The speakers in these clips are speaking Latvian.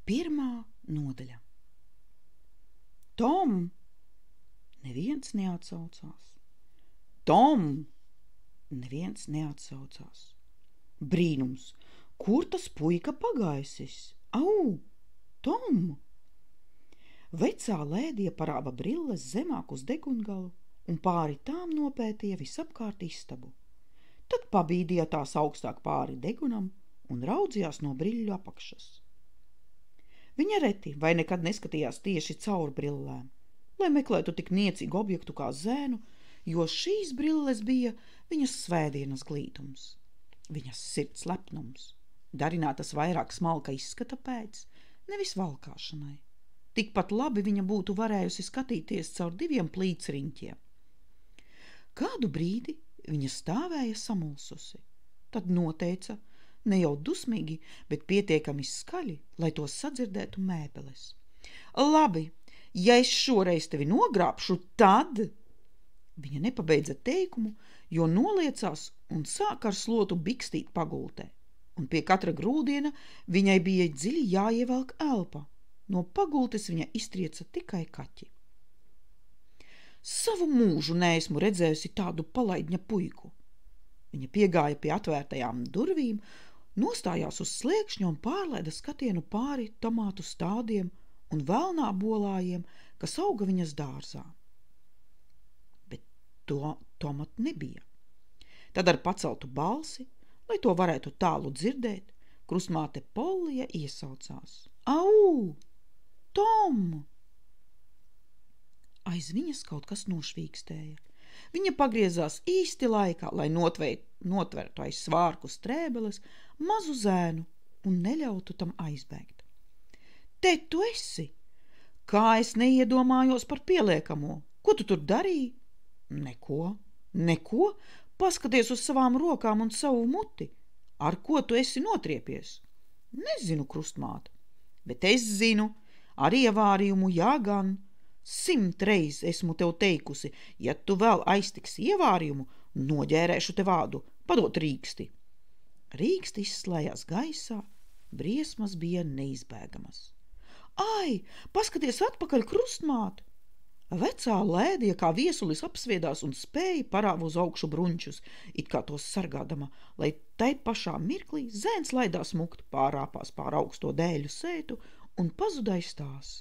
Pirmā nodaļa. Tom! Neviens neatsaucās. Tom! Neviens neatsaucās. Brīnums! Kur tas puika pagaisis? Au! Tom! Vecā lēdija parāva brilles zemāk uz degungalu un pāri tām nopētīja visapkārt istabu. Tad pabīdīja tās augstāk pāri degunam un raudzījās no brilleļu apakšas. Viņa reti vai nekad neskatījās tieši caur brillēm, lai meklētu tik niecīgu objektu kā zēnu, jo šīs brilles bija viņas svētdienas glītums, viņas sirds lepnums, darinātas vairāk smalka izskata pēc, nevis valkāšanai. Tikpat labi viņa būtu varējusi skatīties caur 2 plītsriņķiem. Kādu brīdi viņa stāvēja samulsusi, tad noteica, ne jau dusmīgi, bet pietiekami skaļi, lai to sadzirdētu mēbeles. Labi, ja es šoreiz tevi nogrābšu, tad... Viņa nepabeidza teikumu, jo noliecās un sāka ar slotu bikstīt pagultē, un pie katra grūdiena viņai bija dziļi jāievelk elpa. No pagultes viņa iztrieca tikai kaķi. Savu mūžu neesmu redzējusi tādu palaidņa puiku. Viņa piegāja pie atvērtajām durvīm, nostājās uz sliekšņa un pārlaida skatienu pāri tomātu stādiem un velnā bolājiem, kas auga viņas dārzā. Bet to tomatu nebija. Tad ar paceltu balsi, lai to varētu tālu dzirdēt, krustmāte Pollija iesaucās. Au! Tom! Aiz viņas kaut kas nošvīkstēja. Viņa pagriezās īsti laikā, lai notvertu aiz svārku strēbeles mazu zēnu un neļautu tam aizbēgt. Te tu esi! Kā es neiedomājos par pieliekamo? Ko tu tur darīji? Neko? Paskaties uz savām rokām un savu muti. Ar ko tu esi notriepies? Nezinu, krustmāte, bet es zinu, ar ievārījumu jāgan. 100 reiz esmu tev teikusi, ja tu vēl aiztiksi ievārījumu, noģērēšu te vādu, padot rīksti. Rīksti izslējās gaisā, briesmas bija neizbēgamas. Ai, paskaties atpakaļ, krustmāte! Vecā lēdija kā viesulis apsviedās un spēja parāva uz augšu bruņčus, it kā tos sargādama, lai tai pašā mirklī zēns laidās mukt, pārāpās pār augsto dēļu sētu un pazudais tās.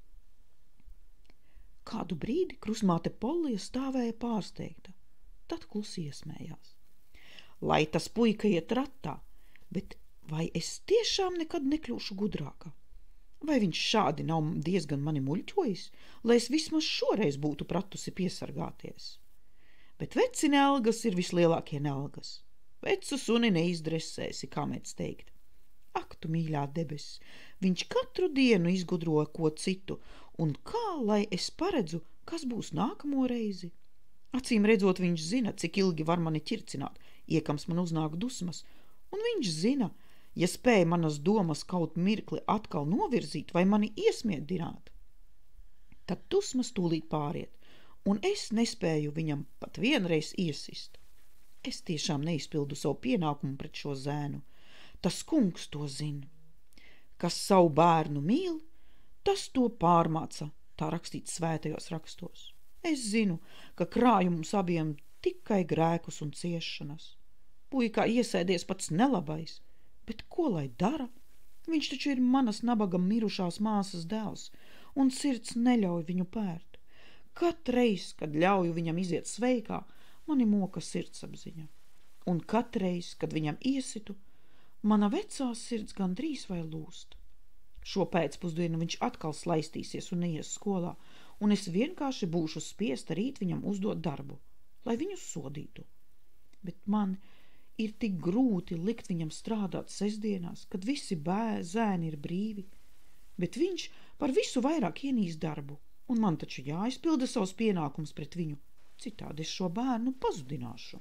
Kādu brīdi krustmāte Pollija stāvēja pārsteigta, tad klusi iesmējās. Lai tas puika iet ratā, bet vai es tiešām nekad nekļūšu gudrāka? Vai viņš šādi nav diezgan mani muļķojis, lai es vismaz šoreiz būtu pratusi piesargāties? Bet veci nelgas ir vislielākie nelgas. Vecu suni neizdresēsi, kā mēdz teikt. Ak, tu mīļā debesis, viņš katru dienu izgudro ko citu, un kā lai es paredzu, kas būs nākamo reizi? Acīm redzot, viņš zina, cik ilgi var mani ķircināt, iekams man uznāk dusmas, un viņš zina, ja spēja manas domas kaut mirkli atkal novirzīt vai mani iesmiedināt, tad dusmas tūlīt pāriet, un es nespēju viņam pat vienreiz iesist. Es tiešām neizpildu savu pienākumu pret šo zēnu. Tas kungs to zina. Kas savu bērnu mīl, tas to pārmāca, tā rakstīts svētajos rakstos. Es zinu, ka krāju mums abiem tikai grēkus un ciešanas. Puikā iesēdies pats nelabais, bet ko lai dara? Viņš taču ir manas nabaga mirušās māsas dēls, un sirds neļauj viņu pērt. Katreiz, kad ļauju viņam iziet sveikā, mani moka sirdsapziņa. Un katreiz, kad viņam iesitu, mana vecā sirds gandrīz vai lūst. Šo pēcpusdienu viņš atkal slaistīsies un neies skolā, un es vienkārši būšu spiesta rīt viņam uzdot darbu, lai viņu sodītu. Bet man ir tik grūti likt viņam strādāt sestdienās, kad visi zēni ir brīvi, bet viņš par visu vairāk ienīst darbu, un man taču jāizpilda savus pienākums pret viņu, citādi es šo bērnu pazudināšu.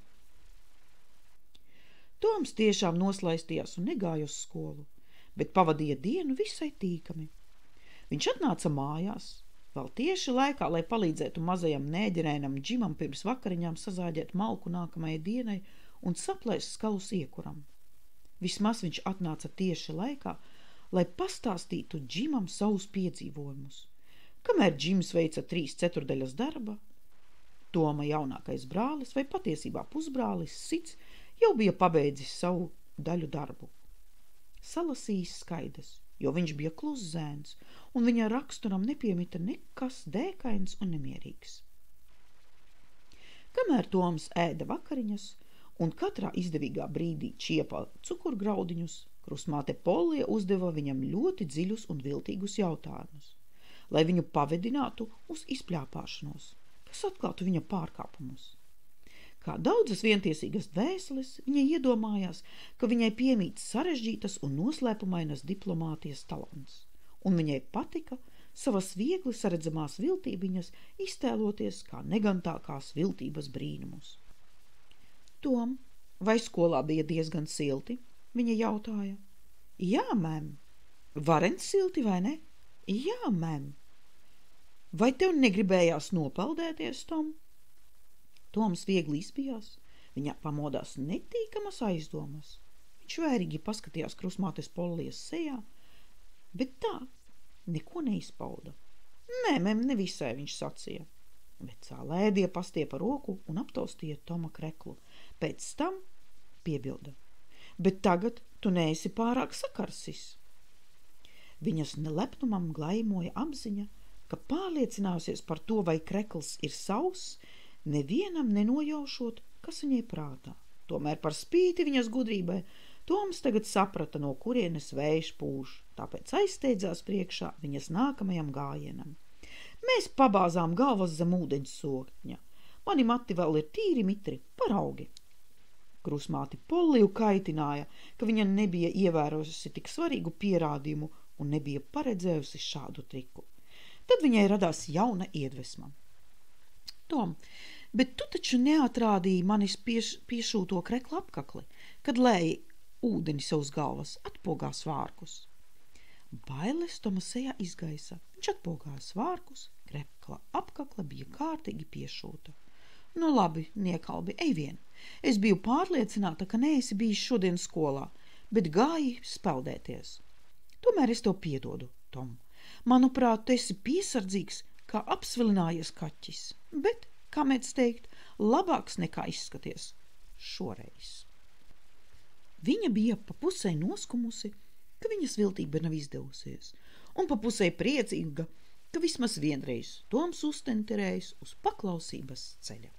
Toms tiešām noslaistījās un negāja uz skolu, bet pavadīja dienu visai tīkami. Viņš atnāca mājās, vēl tieši laikā, lai palīdzētu mazajam nēģerēnam Džimam pirms vakariņām sazāģēt malku nākamajai dienai un saplēst skalus iekuram. Vismaz viņš atnāca tieši laikā, lai pastāstītu Džimam savus piedzīvojumus. Kamēr Džims veica 3/4 darba, Toma jaunākais brālis vai patiesībā pusbrālis Sids jau bija pabeidzis savu daļu darbu. Salasījis skaidrs, jo viņš bija kluss zēns, un viņa raksturam nepiemita nekas dēkains un nemierīgs. Kamēr Toms ēda vakariņas un katrā izdevīgā brīdī čiepā cukurgraudiņus, krustmāte Pollija uzdeva viņam ļoti dziļus un viltīgus jautājumus, lai viņu pavedinātu uz izpļāpāšanos, kas atklātu viņa pārkāpumus. Kā daudzas vientiesīgas dvēseles, viņa iedomājās, ka viņai piemīt sarežģītas un noslēpumainas diplomātijas talants, un viņai patika savas viegli saredzamās viltībiņas iztēloties kā negantākās viltības brīnumus. Tom, vai skolā bija diezgan silti? Viņa jautāja. Jā, mem. Varens silti, vai ne? Jā, mem. Vai tev negribējās nopeldēties, Tom? Toms viegli izbijās, viņa pamodās netīkamas aizdomas. Viņš vērīgi paskatījās krustmātes Pollijas sejā, bet tā neko neizpauda. Nē, mem, nevisai, viņš sacīja. Vecā lēdija pastiepa roku un aptaustīja Toma kreklu. Pēc tam piebilda. Bet tagad tu neesi pārāk sakarsis. Viņas nelepnumam glaimoja apziņa, ka pārliecinājusies par to, vai krekls ir sauss, nevienam nenojaušot, kas viņai prātā. Tomēr par spīti viņas gudrībai Toms tagad saprata, no kurienes vējš pūš, tāpēc aizsteidzās priekšā viņas nākamajam gājienam. Mēs pabāzām galvas zem ūdeņu sokņa. Mani mati vēl ir tīri mitri, paraugi. Krustmāti Polliju kaitināja, ka viņa nebija ievērojusi tik svarīgu pierādījumu un nebija paredzējusi šādu triku. Tad viņai radās jauna iedvesma. Tom, bet tu taču neatrādīji manis piešūto krekla apkakli, kad lēji ūdeni sev uz galvas, atpogā svārkus. Bailes Toma sejā izgaisa. Viņš atpogāja svārkus, krekla apkakla bija kārtīgi piešūta. Nu labi, niekalbi, ej vien. Es biju pārliecināta, ka neesi bijis šodien skolā, bet gāji speldēties. Tomēr es tev piedodu, Tom. Manuprāt, tu esi piesardzīgs, kā apsvilinājies kaķis, bet, kā mēdz teikt, labāks nekā izskaties šoreiz. Viņa bija pa pusē noskumusi, ka viņas viltība nav izdevusies, un pa pusē priecīga, ka vismaz vienreiz Toms uztenterējis uz paklausības ceļa.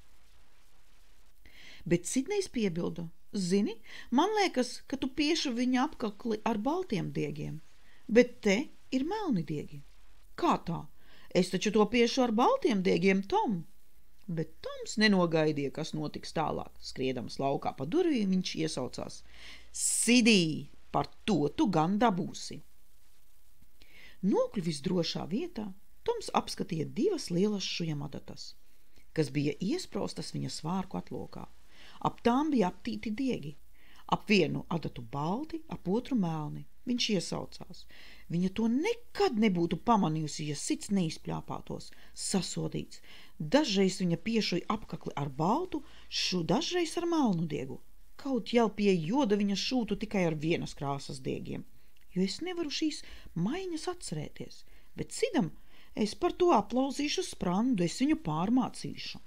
Bet Sidnejs piebilda, zini, man liekas, ka tu pieši viņa apkakli ar baltiem diegiem, bet te ir melni diegi. Kā tā? Es taču to piešu ar baltiem diegiem, Tom. Bet Toms nenogaidīja, kas notiks tālāk. Skriedams laukā pa durvīm, viņš iesaucās. Sidī, par to tu gan dabūsi. Nokļuvis drošā vietā, Toms apskatīja 2 lielas šujamadatas, kas bija iespraustas viņa svārku atlokā. Ap tām bija aptīti diegi. Ap vienu adatu balti, ap otru melni. Viņš iesaucās. Viņa to nekad nebūtu pamanījusi, ja Sids neizpļāpātos, sasodīts. Dažreiz viņa piešuja apkakli ar baltu, dažreiz ar melnu diegu. Kaut jau pie joda viņa šūtu tikai ar vienas krāsas diegiem, jo es nevaru šīs maiņas atcerēties, bet Sidam es par to aplauzīšu sprandu, es viņu pārmācīšu.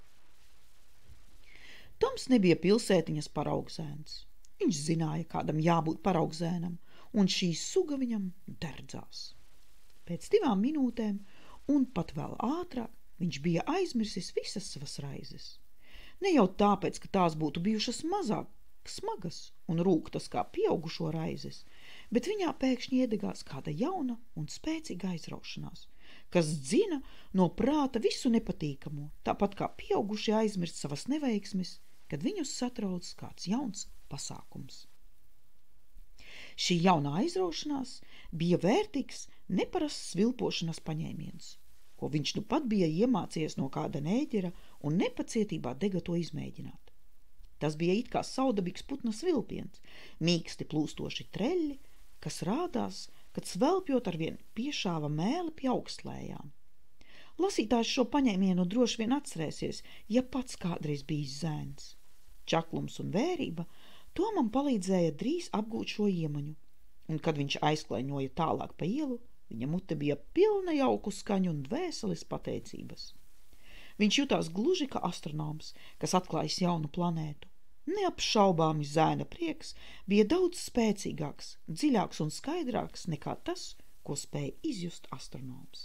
Toms nebija pilsētiņas paraugzēns. Viņš zināja, kādam jābūt paraugzēnam, un šī suga viņam derdzās. Pēc 2 minūtēm, un pat vēl ātrāk, viņš bija aizmirsis visas savas raizes. Ne jau tāpēc, ka tās būtu bijušas mazāk smagas un rūktas kā pieaugušo raizes, bet viņā pēkšņi iedegās kāda jauna un spēcīga aizraušanās, kas dzina no prāta visu nepatīkamo, tāpat kā pieaugušie aizmirst savas neveiksmes, kad viņus satrauc kāds jauns pasākums. Šī jaunā aizraušanās bija vērtīgs, neparasts svilpošanas paņēmiens, ko viņš nu pat bija iemācījies no kāda nēģera un nepacietībā dega to izmēģināt. Tas bija it kā saudabīgs putna svilpiens, mīksti plūstoši treļļi, kas rādās, kad svelpjot arvien piešāva mēli pie augstlējām. Lasītājs šo paņēmienu droši vien atcerēsies, ja pats kādreiz bijis zēns. Čaklums un vērība Tomam palīdzēja drīz apgūt šo iemaņu, un kad viņš aizklaiņoja tālāk pa ielu, viņa mute bija pilna jauku skaņu un dvēseles pateicības. Viņš jutās gluži kā astronoms, kas atklājis jaunu planētu. Neapšaubāmi zēna prieks bija daudz spēcīgāks, dziļāks un skaidrāks nekā tas, ko spēja izjust astronoms.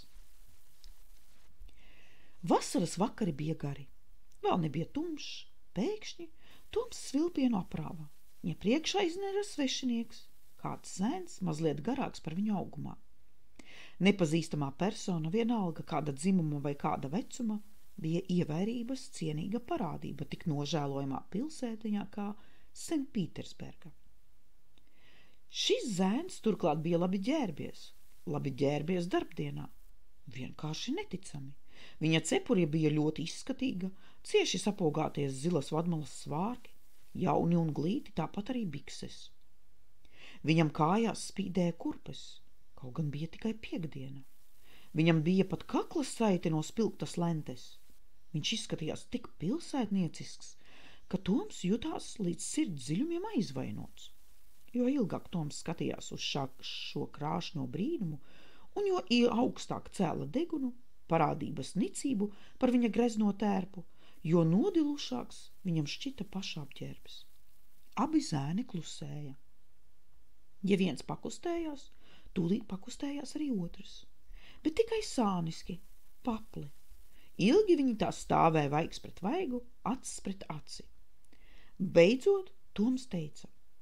Vasaras vakari bija gari. Vēl nebija tumšs, pēkšņi Toms svilpienu aprāva. Viņa priekšā iznēra svešinieks, kāds zēns mazliet garāks par viņu augumā. Nepazīstamā persona, vienalga kāda dzimuma vai kāda vecuma, bija ievērības cienīga parādība tik nožēlojamā pilsētiņā kā Sanktpītersberga. Šis zēns turklāt bija labi ģērbies darbdienā. Vienkārši neticami. Viņa cepurja bija ļoti izskatīga, cieši sapogāties zilas vadmalas svārki, jauni un glīti, tāpat arī bikses. Viņam kājās spīdēja kurpes, kaut gan bija tikai piektdiena. Viņam bija pat kakla saite no spilgtas lentes. Viņš izskatījās tik pilsētniecisks, ka Toms jutās līdz sirds dziļumiem aizvainots. Jo ilgāk Toms skatījās uz šo krāšņo brīnumu, un jo augstāk cēla degunu, parādības nicību par viņa grezno tērpu, jo nodilušāks viņam šķita pašapģērbs. Abi zēni klusēja. Ja viens pakustējās, tūlīt pakustējās arī otrs, bet tikai sāniski, papli. Ilgi viņi tā stāvēja vaigs pret vaigu, acis pret aci. Beidzot, Toms teica: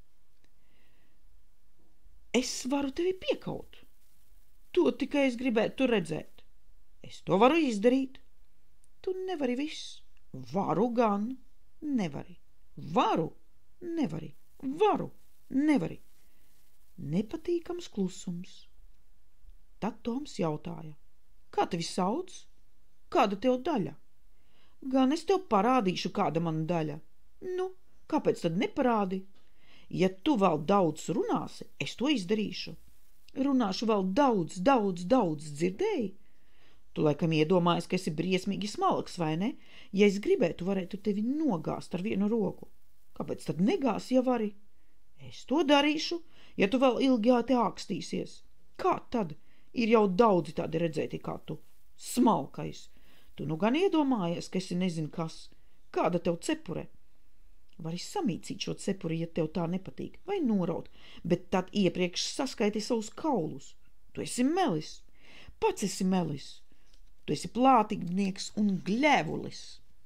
Es varu tevi piekaut. To tikai es gribētu redzēt. Es to varu izdarīt. Tu nevari viss. Varu gan, nevari. Varu, nevari. Varu, nevari. Nepatīkams klusums. Tad Toms jautāja: Kā tevi sauc? Kāda tev daļa? Gan es tev parādīšu, kāda man daļa. Nu, kāpēc tad neparādi? Ja tu vēl daudz runāsi, es to izdarīšu. Runāšu vēl daudz, dzirdēji? Tu laikam iedomājies, ka esi briesmīgi smalks, vai ne? Ja es gribētu, varētu tevi nogāzt ar vienu roku. Kāpēc tad negāsi, ja vari? Es to darīšu, ja tu vēl ilgi te ākstīsies. Kā tad? Ir jau daudzi tādi redzēti kā tu. Smalkais. Tu nu gan iedomājies, ka esi nezin kas. Kāda tev cepure? Vari samīcīt šo cepuri, ja tev tā nepatīk, vai noraut, bet tad iepriekš saskaiti savus kaulus. Tu esi melis. Pats esi melis. Tu esi plātīgnieks un gļēvulis.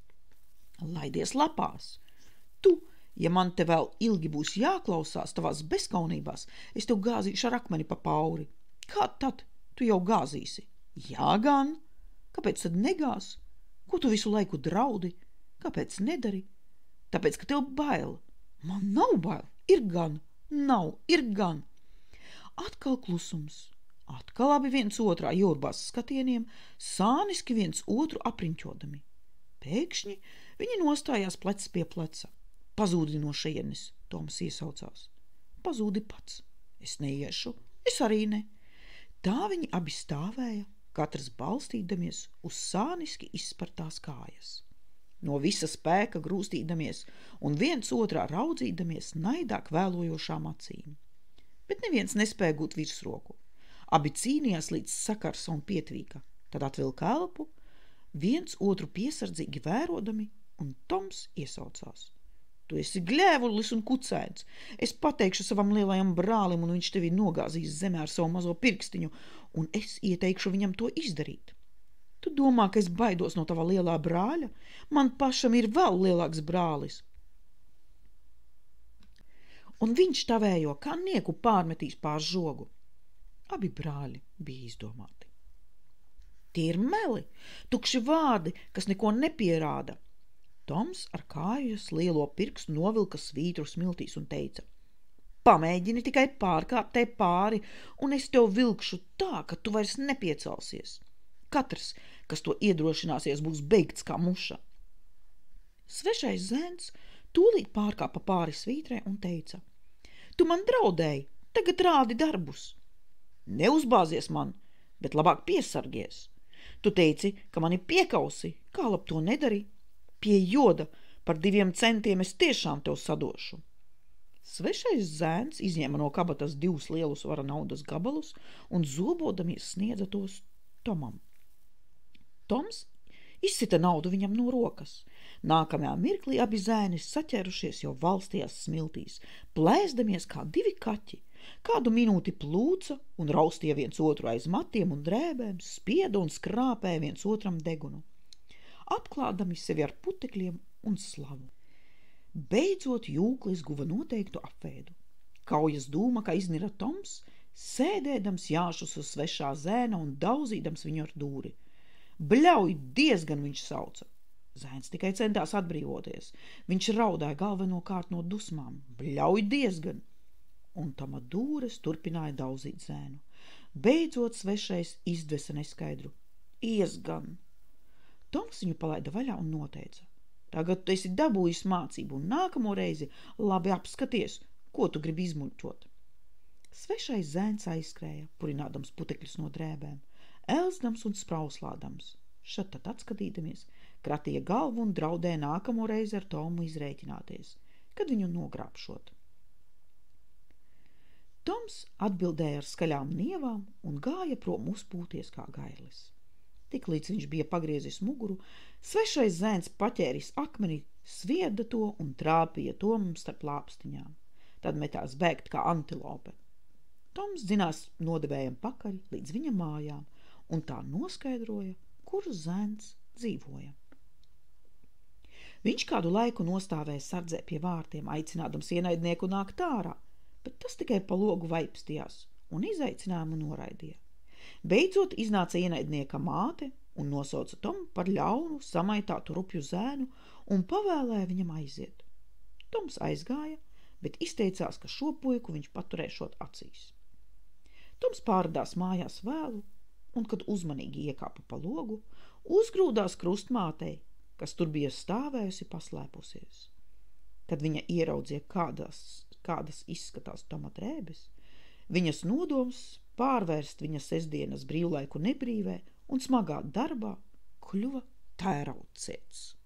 Laidies lapās. Tu, ja man te vēl ilgi būs jāklausās tavās bezkaunībās, es tev gāzīšu ar akmeni pa pauri. Kā tad? Tu jau gāzīsi. Jā gan. Kāpēc tad negāz? Ko tu visu laiku draudi? Kāpēc nedari? Tāpēc, ka tev bail. Man nav bail. Ir gan. Nav. Ir gan. Atkal klusums. Atkal abi viens otrā jūrbās skatieniem, sāniski viens otru apriņķodami. Pēkšņi viņi nostājās plecs pie pleca. Pazūdi no šejienes, Toms iesaucās. Pazūdi pats. Es neiešu. Es arī ne. Tā viņi abi stāvēja, katrs balstīdamies uz sāniski izspartās kājas. No visa spēka grūstīdamies un viens otrā raudzīdamies naidāk vēlojošām acīm. Bet neviens nespēja gūt virsroku. Abi cīnījās līdz sakarsa un pietvīka, tad atvilka elpu, viens otru piesardzīgi vērodami, un Toms iesaucās. Tu esi gļēvulis un kucēns. Es pateikšu savam lielajam brālim, un viņš tevi nogāzīs zemē ar savu mazo pirkstiņu, un es ieteikšu viņam to izdarīt. Tu domā, ka es baidos no tava lielā brāļa? Man pašam ir vēl lielāks brālis. Un viņš tavējo kā nieku pārmetīs pār žogu. Abi brāļi bija izdomāti. Tie ir meli, tukši vārdi, kas neko nepierāda. Toms ar kājas lielo pirkstu novilka svītru smiltīs un teica: Pamēģini tikai pārkāpt te pāri, un es tev vilkšu tā, ka tu vairs nepiecelsies. Katrs, kas to iedrošināsies, būs beigts kā muša. Svešais zēns tūlīt pārkāpa pāri svītrē un teica: Tu man draudēji, tagad rādi darbus. Neuzbāzies man, bet labāk piesargies. Tu teici, ka mani piekausi, kā lab to nedari? Pie joda par 2 centiem es tiešām tev sadošu. Svešais zēns izņēma no kabatas 2 lielus vara naudas gabalus un zobodamies sniedza tos Tomam. Toms izsita naudu viņam no rokas. Nākamajā mirklī abi zēni saķērušies jau valstījās smiltīs, plēsdamies kā 2 kaķi. Kādu minūti plūca un raustīja viens otru aiz matiem un drēbēm, spieda un skrāpēja viens otram degunu, apklādami sevi ar putekļiem un slavu. Beidzot jūklis guva noteiktu apvēdu. Kaujas dūma, kā iznira Toms, sēdēdams jāšus uz svešā zēna un daudzīdams viņu ar dūri. Bļauj, diezgan, viņš sauca. Zēns tikai centās atbrīvoties. Viņš raudāja galvenokārt no dusmām. Bļauj, diezgan. Un Toma dūres turpināja daudzīt zēnu. Beidzot svešais izdvesa neskaidru. Iesgan. Toms viņu palaida vaļā un noteica. Tagad tu esi dabūjis mācību un nākamo reizi labi apskaties, ko tu gribi izmuļķot. Svešais zēns aizskrēja, purinādams putekļus no drēbēm, elzdams un sprauslādams. Šad tad atskatīdamies, kratīja galvu un draudēja nākamo reizi ar Tomu izrēķināties, kad viņu nogrābšot. Toms atbildēja ar skaļām nievām un gāja prom uzpūties kā gailis. Tiklīdz viņš bija pagriezis muguru, svešais zēns paķēris akmeni, svieda to un trāpīja Tomam starp lāpstiņām. Tad metās bēgt kā antilope. Toms dzinās nodevējam pakaļ līdz viņa mājām un tā noskaidroja, kur zēns dzīvoja. Viņš kādu laiku nostāvēja sardzē pie vārtiem, aicinādams ienaidnieku nākt ārā, bet tas tikai pa logu vaipstījās un izaicinājumu noraidīja. Beidzot iznāca ienaidnieka māte un nosauca Tomu par ļaunu, samaitātu rupju zēnu un pavēlēja viņam aiziet. Toms aizgāja, bet izteicās, ka šo puiku viņš paturēšot acīs. Toms pārdās mājās vēlu, un, kad uzmanīgi iekāpa pa logu, uzgrūdās krustmātei, kas tur bija stāvējusi paslēpusies. Kad viņa ieraudzīja, kādas izskatās Toma drēbes, viņas nodoms pārvērst viņa sestdienas brīvlaiku nebrīvē un smagā darbā kļuva tērauciets.